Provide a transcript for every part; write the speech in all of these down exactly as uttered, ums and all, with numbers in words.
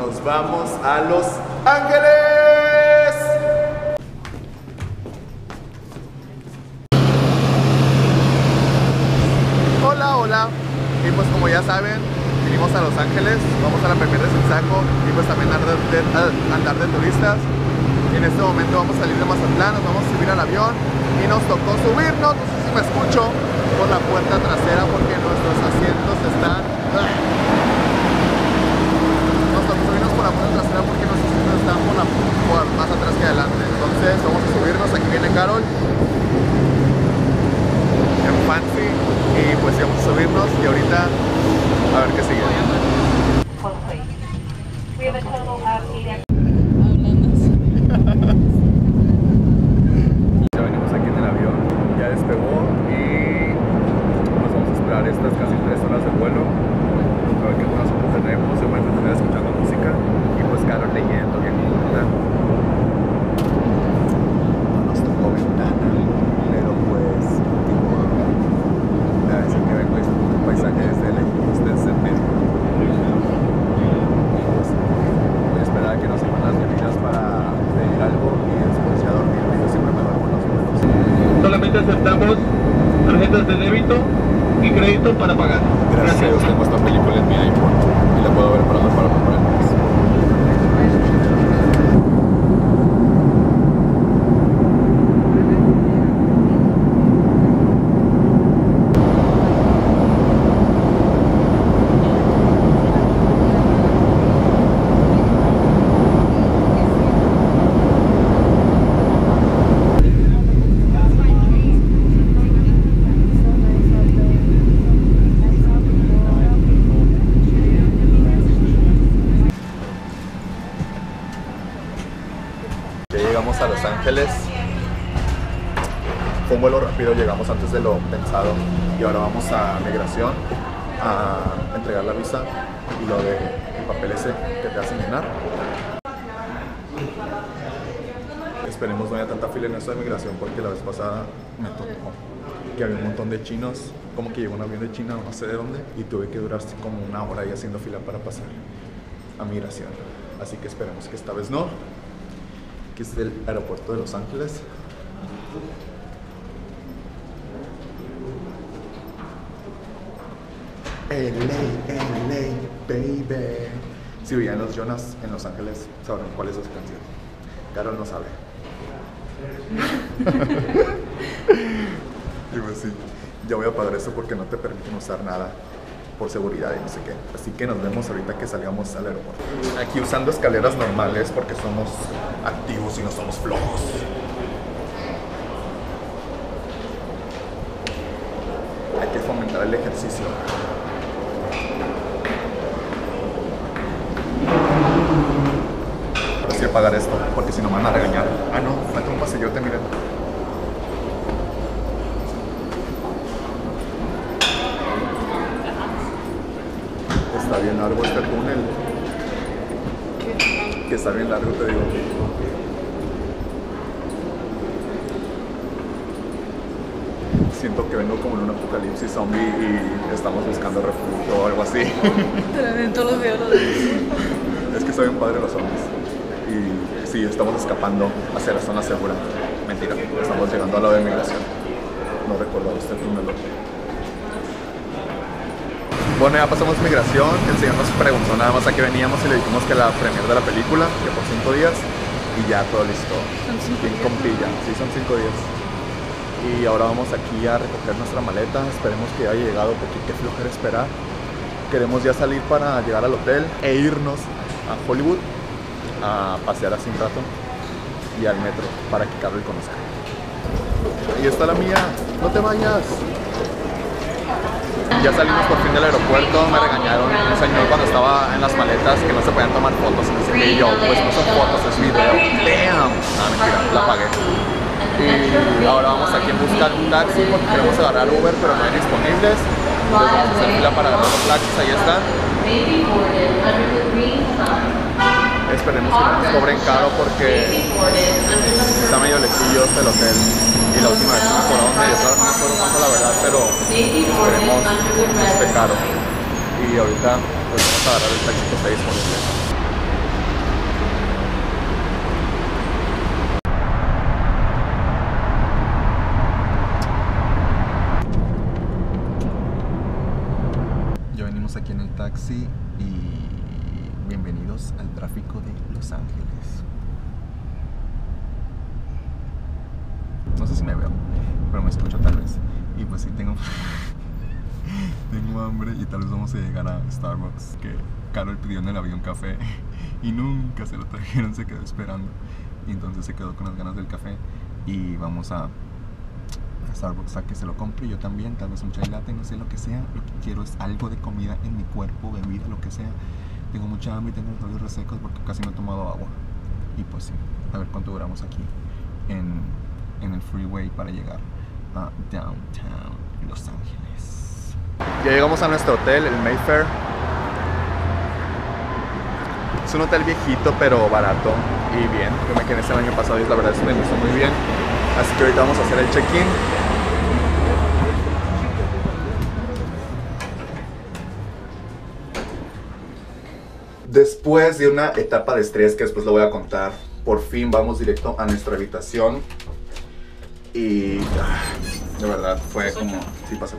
nos vamos a Los Ángeles. Hola, hola. Y pues como ya saben, vinimos a Los Ángeles, vamos a la premier de Saco y pues también andar de, andar de turistas. Y en este momento vamos a salir de Mazatlán, nos vamos a subir al avión y nos tocó subirnos, no sé si me escucho, por la puerta trasera porque nuestros asientos están... Nos tocó subirnos por la puerta trasera porque nuestros asientos están por, la, por más atrás que adelante. Entonces vamos a subirnos, aquí viene Carol en fancy y pues vamos a subirnos y ahorita a ver qué sigue. Ya venimos aquí en el avión, ya despegó y nos vamos a esperar estas casi tres horas de vuelo. A ver qué buenas fotos tenemos, se van a tener escuchando música y pues Carol leyendo bien junta. No nos tocó ventana, pero pues a veces que vengo es un paisaje desde lejos, desde el medio. Voy a esperar a que nos sepan las bebidas para pedir algo y después ya dormir. Yo siempre me duermo en los vuelos. Solamente aceptamos tarjetas de débito y crédito para pagar. Gracias a Dios tengo esta película en mi iPhone y la puedo ver para para comprar el mes. Llegamos a Los Ángeles, fue un vuelo rápido, llegamos antes de lo pensado y ahora vamos a migración a entregar la visa y lo de el papel ese que te hacen llenar. Esperemos no haya tanta fila en esto de migración porque la vez pasada me tocó que había un montón de chinos, como que llegó un avión de China no sé de dónde y tuve que durar como una hora ahí haciendo fila para pasar a migración, así que esperemos que esta vez no. Aquí es el aeropuerto de Los Ángeles. L A, L A, baby. Si veían los Jonas en Los Ángeles, sabrán cuál es esa canción. Carol no sabe. Y pues sí, ya voy a apagar esto porque no te permiten usar nada por seguridad y no sé qué. Así que nos vemos ahorita que salgamos al aeropuerto. Aquí usando escaleras normales porque somos activos y no somos flojos. Hay que fomentar el ejercicio. Ahora sí apagar esto porque si no me van a regañar. Ah no, falta un pasillote, miren. Está bien largo este túnel. Que está bien largo, te digo. Siento que vengo como en un apocalipsis zombie y estamos buscando refugio o algo así. Todos los veo los Es que soy un padre de los zombies. Y sí, estamos escapando hacia la zona segura. Mentira, estamos llegando a la de migración. No recuerdo este túnel. Bueno, ya pasamos migración, el señor nos preguntó nada más a qué veníamos y le dijimos que la premier de la película, que por cinco días, y ya todo listo. Son cinco Bien días. compilla, sí, son cinco días. Y ahora vamos aquí a recoger nuestra maleta, esperemos que haya llegado porque qué flojera esperar. Queremos ya salir para llegar al hotel e irnos a Hollywood a pasear así un rato y al metro para que Carol conozca. Ahí está la mía, no te vayas. Ya salimos por fin del aeropuerto, me regañaron un señor cuando estaba en las maletas que no se podían tomar fotos y no sé qué, y yo, pues no son fotos, es video. ¡Damn! Ah, mentira, la pagué. Y ahora vamos aquí a buscar un taxi porque queremos agarrar Uber, pero no hay disponibles. Entonces vamos a hacer fila para agarrar los taxis, ahí están. Esperemos que no nos cobren caro porque está medio lejillos el hotel. Y la última vez me cobraron medio caro, no me acuerdo cuánto la verdad, pero esperemos que esté caro. Y ahorita pues vamos a agarrar el taxi que está disponible. estamos aquí en el taxi y bienvenidos al tráfico de Los Ángeles. No sé si me veo, pero me escucho tal vez. Y pues sí, tengo, tengo hambre y tal vez vamos a llegar a Starbucks, que Carol pidió en el avión café y nunca se lo trajeron, se quedó esperando. Y entonces se quedó con las ganas del café y vamos a Starbucks a que se lo compre, yo también, tal vez un chai latte, no sé, lo que sea. Lo que quiero es algo de comida en mi cuerpo, bebida, lo que sea. Tengo mucha hambre y tengo los labios resecos porque casi no he tomado agua. Y pues sí, a ver cuánto duramos aquí en, en el freeway para llegar a Downtown Los Ángeles. Ya llegamos a nuestro hotel, el Mayfair. Es un hotel viejito pero barato y bien. Yo me quedé el año pasado y la verdad es que me gustó muy bien. Así que ahorita vamos a hacer el check-in. Después de una etapa de estrés que después lo voy a contar, por fin vamos directo a nuestra habitación. Y ah, de verdad fue como... Sí, pasó.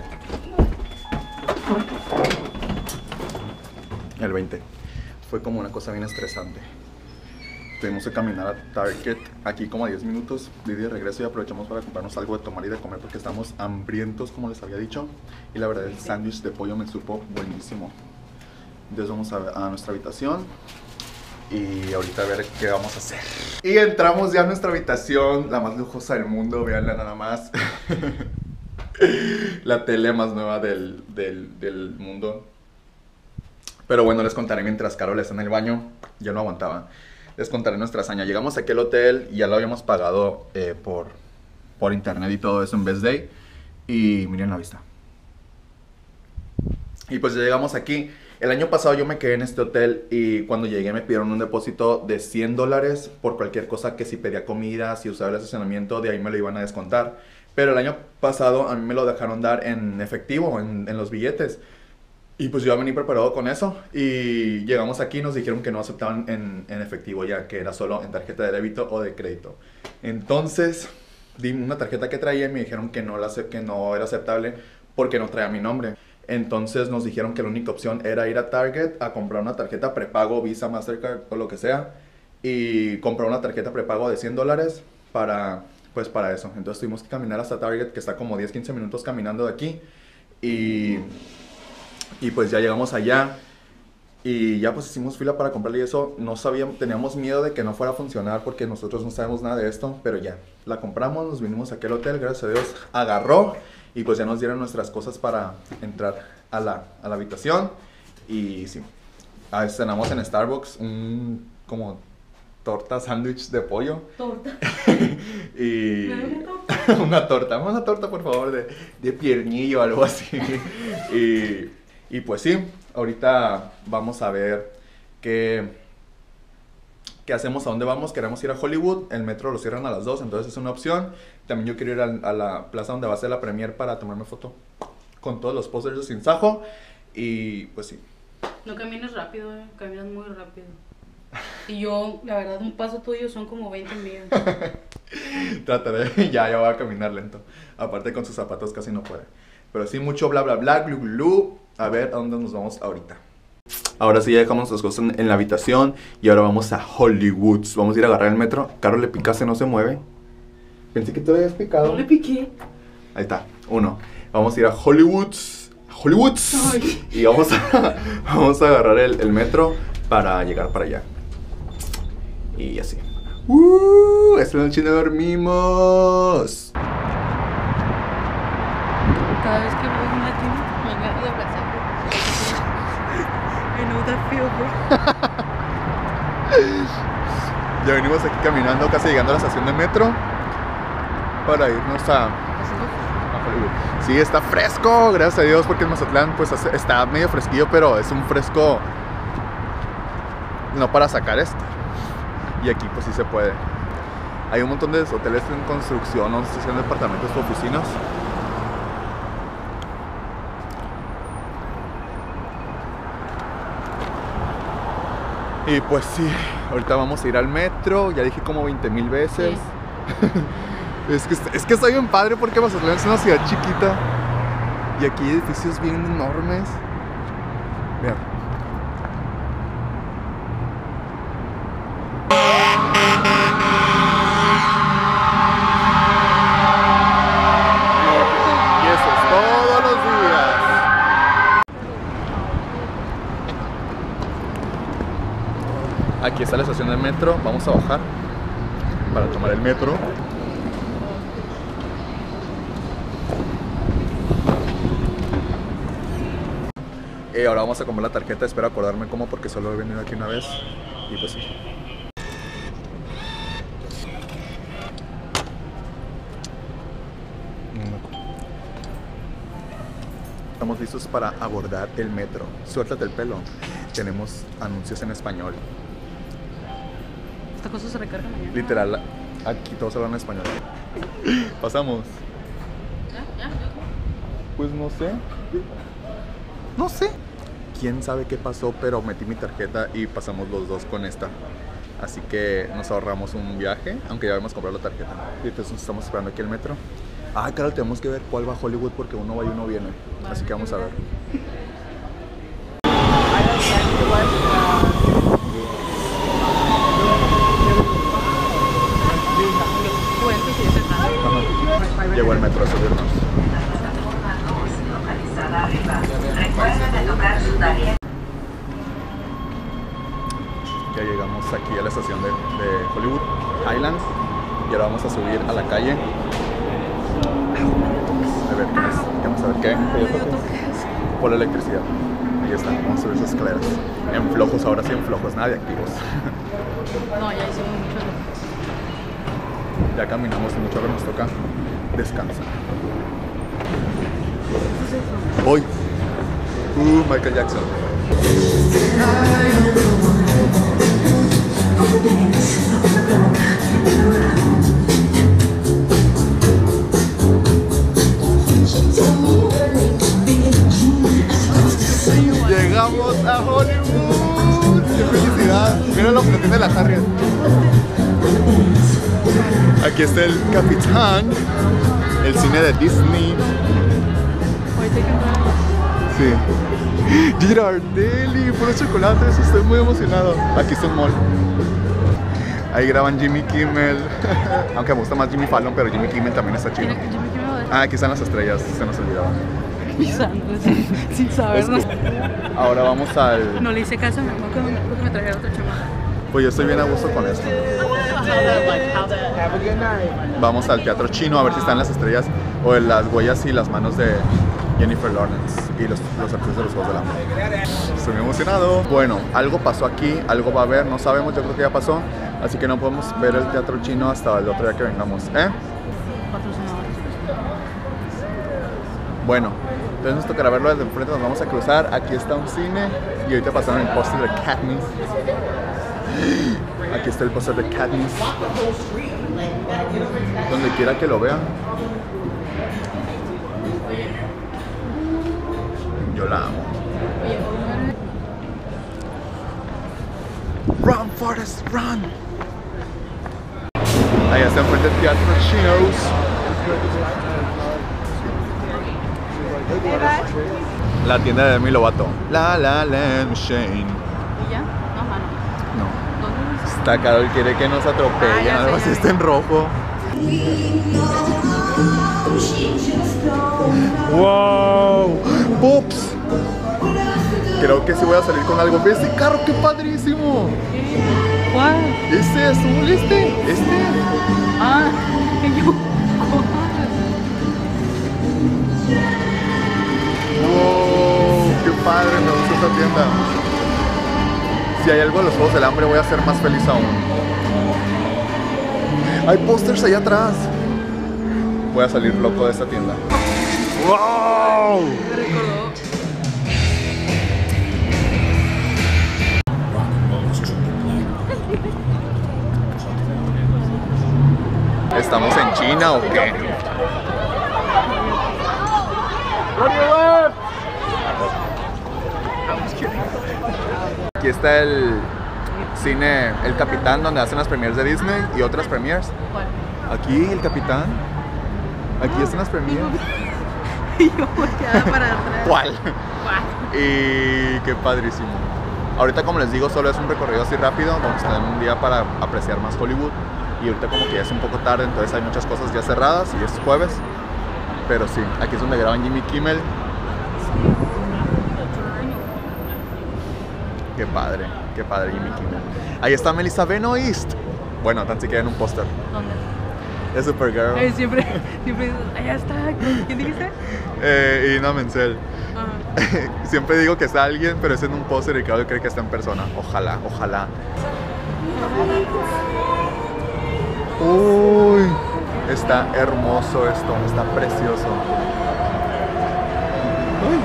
El veinte. Fue como una cosa bien estresante. Tuvimos que caminar a Target aquí como a diez minutos de ida y regreso y aprovechamos para comprarnos algo de tomar y de comer porque estamos hambrientos, como les había dicho. Y la verdad el sándwich de pollo me supo buenísimo. Entonces vamos a, a nuestra habitación y ahorita a ver qué vamos a hacer. Y entramos ya a nuestra habitación, la más lujosa del mundo, veanla nada más. La tele más nueva del, del, del mundo. Pero bueno, les contaré mientras Carol está en el baño. Ya no aguantaba. Les contaré nuestra hazaña. Llegamos aquí al hotel y ya lo habíamos pagado eh, por, por internet y todo eso en Best Day. Y miren la vista. Y pues ya llegamos aquí. El año pasado yo me quedé en este hotel y cuando llegué me pidieron un depósito de cien dólares por cualquier cosa, que si pedía comida, si usaba el estacionamiento, de ahí me lo iban a descontar. Pero el año pasado a mí me lo dejaron dar en efectivo, en, en los billetes. Y pues yo ya venía preparado con eso y llegamos aquí y nos dijeron que no aceptaban en, en efectivo ya, que era solo en tarjeta de débito o de crédito. Entonces di una tarjeta que traía y me dijeron que no, la, que no era aceptable porque no traía mi nombre. Entonces nos dijeron que la única opción era ir a Target a comprar una tarjeta prepago, Visa, Mastercard o lo que sea, y comprar una tarjeta prepago de cien dólares para, pues para eso. Entonces tuvimos que caminar hasta Target, que está como diez a quince minutos caminando de aquí, y... Y pues ya llegamos allá y ya pues hicimos fila para comprarle y eso. No sabíamos, teníamos miedo de que no fuera a funcionar porque nosotros no sabemos nada de esto. Pero ya, la compramos, nos vinimos aquí al hotel, gracias a Dios agarró. Y pues ya nos dieron nuestras cosas para entrar a la, a la habitación. Y sí, cenamos en Starbucks un como torta sándwich de pollo. Torta. Y ¿Una torta? una torta, una torta por favor de, de piernillo o algo así. Y... Y pues sí, ahorita vamos a ver qué, qué hacemos, a dónde vamos. Queremos ir a Hollywood, el metro lo cierran a las dos, entonces es una opción. También yo quiero ir a, a la plaza donde va a ser la premiere para tomarme foto con todos los pósters de Sin Sajo. Y pues sí. No camines rápido, eh. Caminas muy rápido. Y yo, la verdad, un paso tuyo son como veinte millas. Trataré, ya, ya voy a caminar lento. Aparte con sus zapatos casi no puede. Pero sí, mucho bla bla bla, glu glu. A ver a dónde nos vamos ahorita. Ahora sí, ya dejamos las cosas en, en la habitación. Y ahora vamos a Hollywood. Vamos a ir a agarrar el metro. Carol, le picaste, no se mueve. Pensé que te habías picado. No le piqué. Ahí está, uno. Vamos a ir a Hollywood. Hollywood. Ay. Y vamos a, vamos a agarrar el, el metro para llegar para allá. Y así. ¡Uh! Esta noche no dormimos. Cada vez que voy a un latino, me agarro de abrazar. I know that feel, bro. Ya venimos aquí caminando, casi llegando a la estación de metro para irnos a, a Hollywood. Sí, está fresco, gracias a Dios, porque en Mazatlán pues está medio fresquillo, pero es un fresco no para sacar esto. Y aquí pues sí se puede. Hay un montón de hoteles en construcción, no sé si son departamentos o oficinas. Y pues sí, ahorita vamos a ir al metro, ya dije como veinte mil veces. Sí. es, que, es que está bien padre porque Mazatlán es una ciudad chiquita y aquí hay edificios bien enormes. Vean. Y eso es todos los días. Aquí está la estación del metro. Vamos a bajar para tomar el metro. Y ahora vamos a comprar la tarjeta. Espero acordarme cómo, porque solo he venido aquí una vez. Y pues sí. Estamos listos para abordar el metro. Suéltate el pelo. Tenemos anuncios en español. Esta cosa se recarga mañana. Literal, aquí todos hablan español. Pasamos. ¿Ya? ¿Ya? ¿Ya? Pues no sé. No sé. Quién sabe qué pasó, pero metí mi tarjeta y pasamos los dos con esta. Así que nos ahorramos un viaje, aunque ya habíamos comprado la tarjeta. Y entonces estamos esperando aquí el metro. Ah, claro, tenemos que ver cuál va a Hollywood porque uno va y uno viene. Así que vamos a ver. Ajá. Llegó el metro a subirnos. Ya llegamos aquí a la estación de, de Hollywood Highlands y ahora vamos a subir a la calle. A ver qué es. Vamos a ver qué. Por la electricidad. Ahí está, vamos a subir esas escaleras. En flojos, ahora sí en flojos, nada de activos. No, ya hicimos mucho. Ya caminamos mucho, ahora nos toca descansar. Hoy. Uh, Michael Jackson. Llegamos a Hollywood. ¡Qué felicidad! Mira lo que tiene la Harriet. Aquí está el Capitán, el cine de Disney. Sí. Girardelli, puro chocolate, eso estoy muy emocionado. Aquí está un mall. Ahí graban Jimmy Kimmel. Aunque me gusta más Jimmy Fallon, pero Jimmy Kimmel también está chido. Ah, aquí están las estrellas, se nos olvidaba. Sin saberlo. Ahora vamos al... No le hice caso a mi mamá cuando me dijo que me trajera otra chamarra. Pues yo estoy bien a gusto con esto. Vamos al teatro chino a ver si están las estrellas o las huellas y las manos de Jennifer Lawrence y los, los artistas de los Juegos del Hambre. Estoy muy emocionado. Bueno, algo pasó aquí, algo va a haber, no sabemos, yo creo que ya pasó. Así que no podemos ver el teatro chino hasta el otro día que vengamos. ¿Eh? Bueno, entonces nos tocará verlo desde enfrente, nos vamos a cruzar. Aquí está un cine y ahorita pasaron el póster de Katniss. Aquí está el póster de Katniss. Donde quiera que lo vean. Yo la amo. Run, Forrest, run. Ahí está enfrente el teatro Chinos. La tienda de Demi Lovato. La La Land Machine. ¿Y ya? No, mano. No. ¿Dónde? Está Carol, quiere que nos atropellen. Ah, ya sé, Algo ya así vi. está en rojo. ¡Wow! ¡Pops! Creo que sí voy a salir con algo. ¡Ve ese carro! ¡Qué padrísimo! ¿Cuál? ¿Este azul? ¿Este? ¿Este? Ah, que yo. ¡Wow! ¡Qué padre! Me gusta esta tienda. Si hay algo de los Juegos del Hambre, voy a ser más feliz aún. Hay pósters allá atrás. Voy a salir loco de esta tienda. ¡Wow! Me recordó. ¿Estamos en China o qué? Aquí está el cine El Capitán, donde hacen las premieres de Disney y otras premieres. ¿Cuál? Aquí el Capitán. Aquí están las premieres. Y yo volteada para atrás. ¿Cuál? ¿Cuál? ¿Y Qué padrísimo. Ahorita, como les digo, solo es un recorrido así rápido. Vamos a tener un día para apreciar más Hollywood. Y ahorita como que ya es un poco tarde, entonces hay muchas cosas ya cerradas y es jueves. Pero sí, aquí es donde graban Jimmy Kimmel. Qué padre, qué padre Jimmy Kimmel. Ahí está Melissa Benoist. Bueno, tan siquiera en un póster. ¿Dónde? Es Supergirl. Ay, siempre, siempre, allá está. ¿Quién dijiste? Eh, Ina Menzel. Ajá. Siempre digo que está alguien, pero es en un póster y Claudio cree que está en persona. Ojalá, ojalá. Uy, está hermoso esto, está precioso. Uy.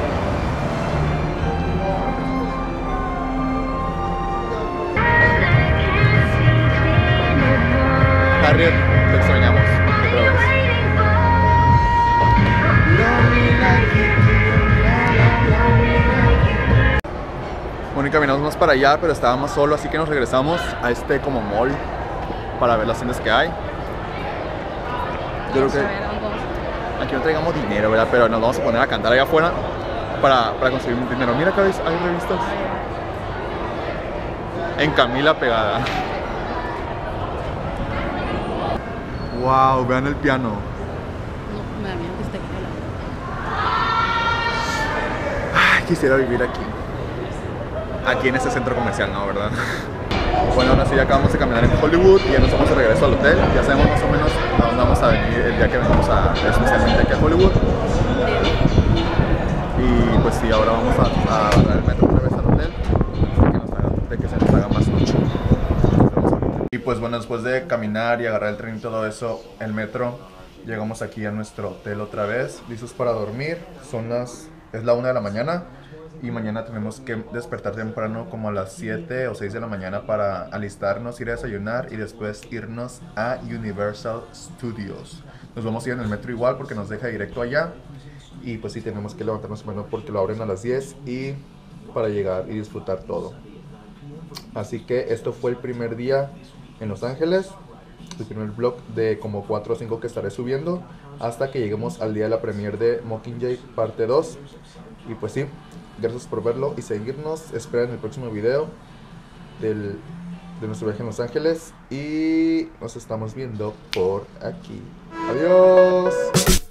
Harriet, te extrañamos otra vez. Bueno, y caminamos más para allá, pero estaba más solo, así que nos regresamos a este como mall para ver las tiendas que hay. Yo creo que aquí no traigamos dinero, ¿verdad? Pero nos vamos a poner a cantar allá afuera para, para conseguir un dinero. Mira, acá ves, hay revistas en Camila pegada. Wow, vean el piano. No, me da miedo que esté helado. Ay, quisiera vivir aquí. Aquí en este centro comercial, ¿no? ¿Verdad? Bueno, ahora sí ya acabamos de caminar en Hollywood y ya nos vamos de regreso al hotel. Ya sabemos más o menos a dónde vamos a venir el día que venimos a, especialmente aquí a Hollywood. Y pues sí, ahora vamos a, a agarrar el metro otra vez al hotel que nos haga, de que se nos haga más noche. Y pues bueno, después de caminar y agarrar el tren y todo eso, el metro, llegamos aquí a nuestro hotel otra vez, listos para dormir. Son las, es la una de la mañana. Y mañana tenemos que despertar temprano como a las siete o seis de la mañana para alistarnos, ir a desayunar y después irnos a Universal Studios. Nos vamos a ir en el metro igual porque nos deja directo allá. Y pues sí, tenemos que levantarnos temprano porque lo abren a las diez y para llegar y disfrutar todo. Así que esto fue el primer día en Los Ángeles. El primer vlog de como cuatro o cinco que estaré subiendo hasta que lleguemos al día de la premiere de Mockingjay parte dos. Y pues sí, gracias por verlo y seguirnos. Esperen el próximo video del, de nuestro viaje en Los Ángeles y nos estamos viendo por aquí. Adiós.